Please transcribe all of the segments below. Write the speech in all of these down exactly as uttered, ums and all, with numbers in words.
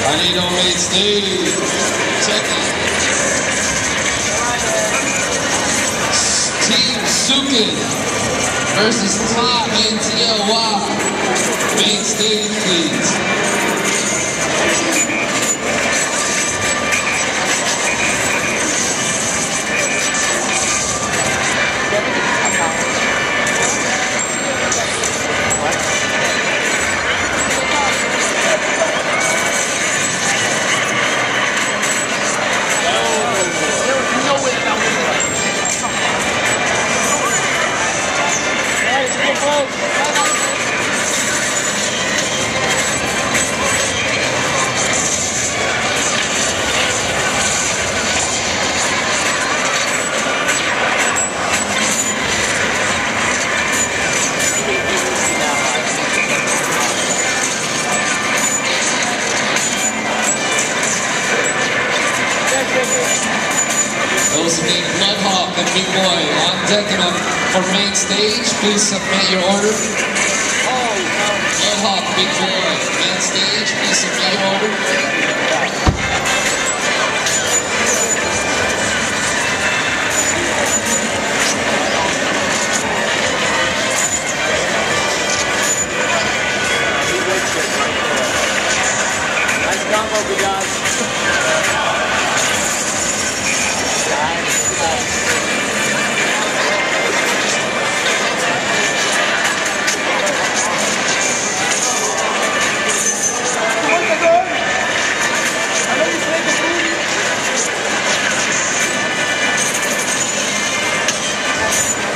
I need on main stage. Check it. Team Sukin versus Team N T L Y. Main stage, please. Those named Bloodhawk and Big Boy on deck and up for main stage. Please submit your order. Bloodhawk, Big Boy, main stage. Please submit your order. Nice combo, big guys.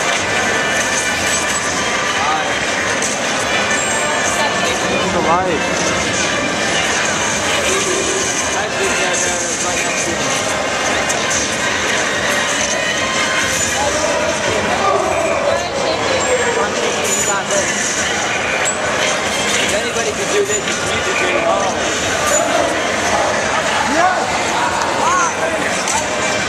Light.